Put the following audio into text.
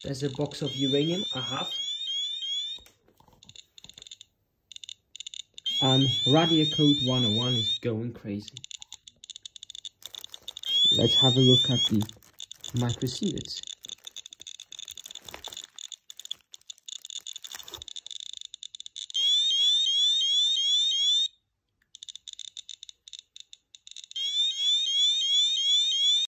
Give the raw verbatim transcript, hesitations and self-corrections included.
There's a box of uranium I have. And Radiacode one oh one is going crazy. Let's have a look at the micro units.